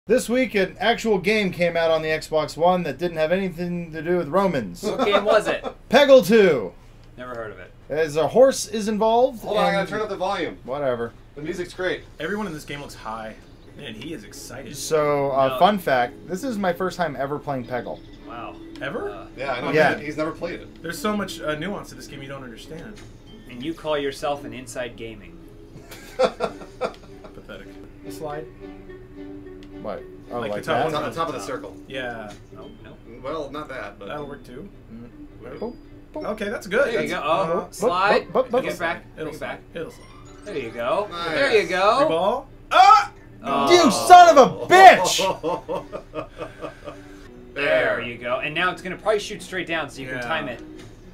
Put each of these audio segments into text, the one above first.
This week, an actual game came out on the Xbox One that didn't have anything to do with Romans. What game was it? PEGGLE 2. Never heard of it. As a horse is involved. Hold on, I gotta turn up the volume. Whatever. The music's great. Everyone in this game looks high. Man, he is excited. So, fun fact, this is my first time ever playing PEGGLE. Wow. Ever? Yeah, I know. Yeah. He's never played it. There's so much nuance to this game you don't understand. And you call yourself an inside gaming. Pathetic. The slide? What? Oh, Like like the top that? one? On top of the circle. Yeah. No, no. Well, not that, but... That'll work too. Boop, boop. Okay, that's good. There you That's, go. Oh, slide. boop, boop, boop. Get it back. It'll Bring it back. slide. It'll slide. There you go. Nice. There you Free go. ball. Ah! Oh. You son of a bitch! There you go. And now it's going to probably shoot straight down so you can Yeah. time it.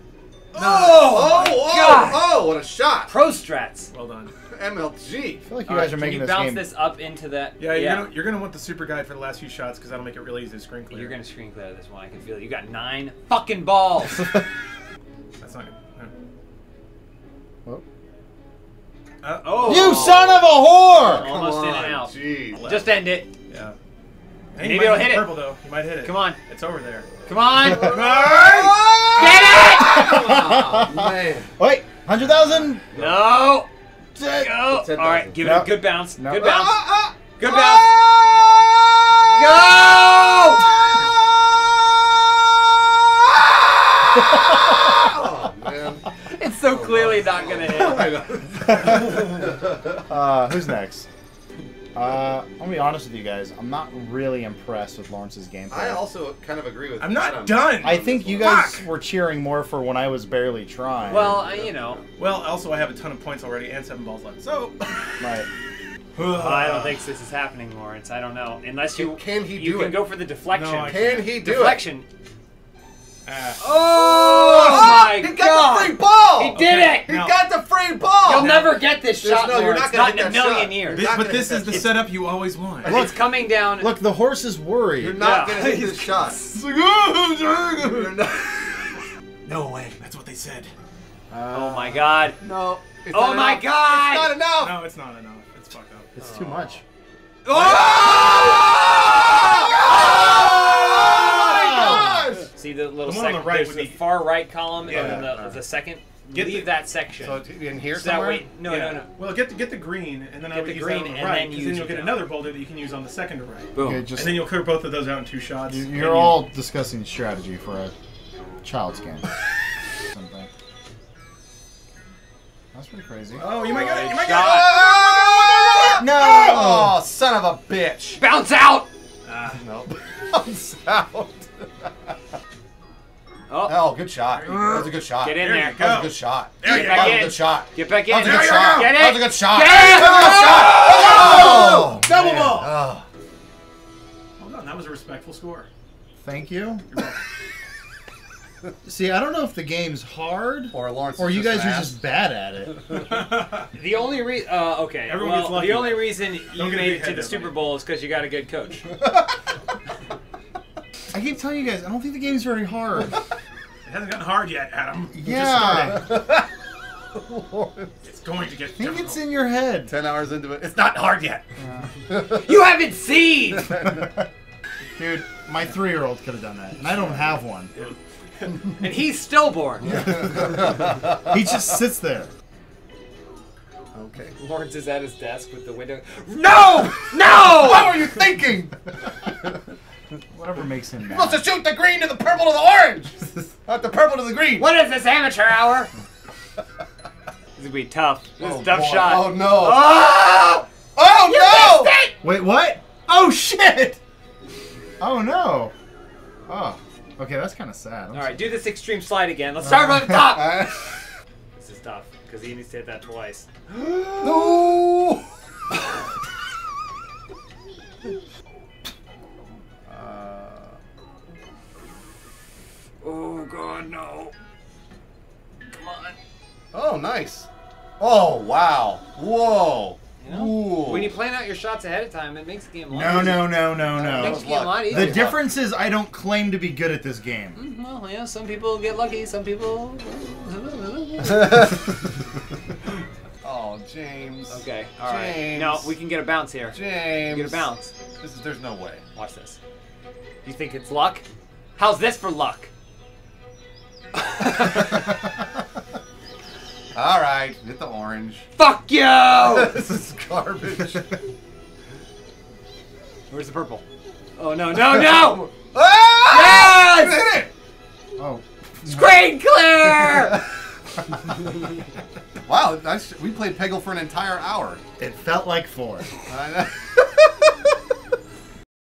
Oh, what a shot! Pro strats. Well done. MLG. I feel like you All guys right, are making can you this bounce game. this up into that? Yeah, you're gonna want the super guide for the last few shots because that'll make it really easy to screen clear. You're going to screen clear this one. I can feel it. You got 9 fucking balls. That's not good. Oh. Oh. You son of a whore! Almost Come in on, and out. Jeez. Just end it. Yeah. Maybe you might it'll hit it. Purple though. You might hit it. Come on. It's over there. Come on. Nice! Get it! Oh, man. Wait, 100,000? No. Dead. Go. It's 10,000. All right, give it No. a good bounce. No. Good bounce. Ah, Good bounce. Oh, man. Go! It's so clearly not gonna hit. I know. Who's next? I'll be honest with you guys. I'm not really impressed with Lawrence's gameplay. I also kind of agree with I'm not Adam. done. I think you guys were cheering more for when I was barely trying. Well, you know. Well, also I have a ton of points already and 7 balls left. So. Right. I don't think this is happening, Lawrence. I don't know. Unless you Can he you do can it? go for the deflection. No, I Can he do deflection. Ah. Oh my He got god! the free ball! He did it! He No. got the free ball! You'll never get this There's shot, no- you're Lawrence. not gonna Not in hit a that million shot. years. You're not But gonna this hit is the that. setup you always want. It's coming down. Look, the horse is worried. You're not Yeah. gonna hit this shot. You're not. No way. That's what they said. Oh my god. No. It's Oh not my enough. god! It's not enough! No, it's not enough. It's fucked up. It's too much. Oh my gosh! See the little The one on the section? right There's would the be- far right column, and then Yeah. the second. Get Leave the- that section. So in here So that somewhere? way, no, Yeah. no. Well, get the green, and then I Get would the use green that on the and right, then 'cause use then you'll it get down. another boulder that you can use on the second to right. Boom. Okay, And just then you'll clear both of those out in 2 shots. you're and you- all discussing strategy for a child's game. Something. That's pretty crazy. Oh, you might get it. You might get Shot. it. No! Oh, son of a bitch! Bounce out! No. Bounce out. Oh, Oh, good shot. That was a good shot. get in There there. you That was go. a good shot. There you That was go. a good shot. Get back in. That was a good There you shot. go. Get it. That was a good shot. Get it. That was a good shot. Oh, Double man. ball. Oh. Well done. That was a respectful score. Thank you. See, I don't know if the game's hard Or Lawrence. or is you just guys an are ass. just bad at it. The only reason, okay. Everyone gets well, lucky. the only reason you Don't get a made big it to head the there, Super buddy. Bowl is because you got a good coach. I keep telling you guys, I don't think the game's very hard. It hasn't gotten hard yet, Adam. We're Yeah. just starting. It's going to get I think difficult. it's in your head. 10 hours into it. It's not hard yet. You haven't seen. Dude, my 3-year-old could have done that, and I don't have one. And he's stillborn. He just sits there. Okay. Lawrence is at his desk with the window. No! No! What were you thinking? Whatever makes him You're supposed mad. to shoot the green to the purple to the orange. Not the purple to the green. What is this, amateur hour? This is gonna be tough. This is a tough boy. shot. Oh, no. Oh! Oh, no! Missed it! Wait, what? Oh, shit! Oh, no. Oh. Okay, that's kind of sad. All right, do this extreme slide again. Let's start from the top. Uh, This is tough because he needs to hit that twice. no! Oh God, no! Come on. Oh, nice. Oh, wow. Whoa. You know? Ooh. When you plan out your shots ahead of time, it makes the game a lot No, easier. no, no, no, It no. makes the game a lot The easier. difference is I don't claim to be good at this game. Well, yeah, some people get lucky, some people. Oh, James. Okay, all right. James. No, we can get a bounce here. James. Get a bounce. There's no way. Watch this. You think it's luck? How's this for luck? All right, hit the orange. Fuck you! This is garbage. Where's the purple? Oh no, no, no! Ah! Yes! You hit it! Oh. Screen clear! Wow, we played Peggle for an entire hour. It felt like 4. I know.